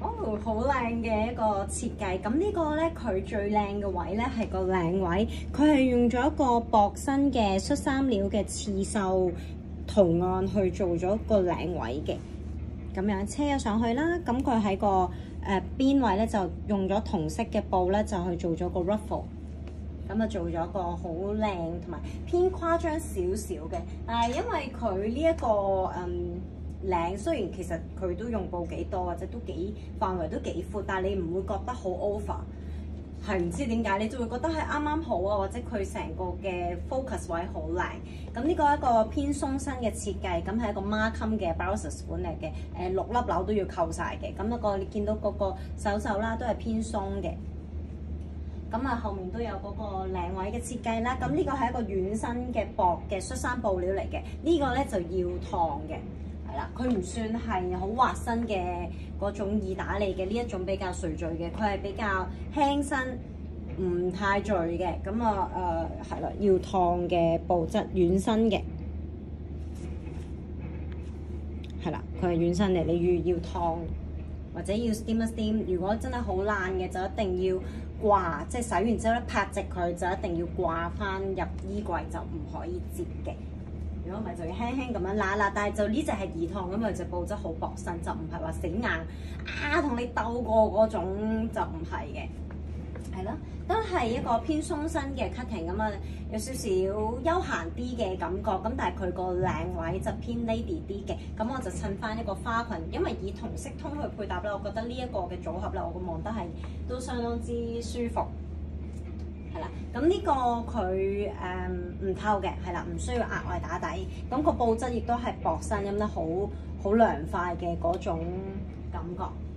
哦，好靚嘅一個設計。咁呢個咧，佢最靚嘅位咧係個領位，佢係用咗一個薄身嘅恤衫料嘅刺繡圖案去做咗個領位嘅。咁樣車咗上去啦，咁佢喺個邊位咧就用咗同色嘅布咧就去做咗個 ruffle， 咁啊做咗個好靚同埋偏誇張少少嘅，但係因為佢呢一個領雖然其實佢都用布幾多或者都幾範圍都幾闊，但係你唔會覺得好 over， 係唔知點解你就會覺得係啱啱好啊，或者佢成個嘅 focus 位好靚。咁呢個係一個偏鬆身嘅設計，咁係一個 Markham 嘅 blouses 款嚟嘅，6粒紐都要扣晒嘅。咁一個你見到嗰個手啦都係偏鬆嘅。咁啊後面都有嗰個領位嘅設計啦。咁呢個係一個軟身嘅薄嘅恤衫布料嚟嘅，呢個咧就要燙嘅。佢唔算係好滑身嘅嗰種意大利嘅呢一種比較垂墜嘅，佢係比較輕身，唔太墜嘅。咁啊係啦，要燙嘅布質軟身嘅，係啦，佢係軟身嘅，你要燙或者要 steam 一 steam。如果真係好爛嘅，就一定要掛，即係洗完之後咧拍直佢，就一定要掛翻入衣櫃，就唔可以摺嘅。如果唔係就要輕輕咁樣揦，但係就呢隻係易燙咁啊，隻布質好薄身，就唔係話死硬同你鬥過嗰種，就唔係嘅，係咯，都係一個偏鬆身嘅 cutting 咁啊，有少少休閒啲嘅感覺，咁但係佢個領位就偏 lady 啲嘅，咁我就襯翻一個花裙，因為以同色通去配搭咧，我覺得呢一個嘅組合咧，我望得係都相當之舒服。係啦，咁呢個佢唔透嘅，係啦，唔需要額外打底。咁個布質亦都係薄身，咁咧好涼快嘅嗰種感覺。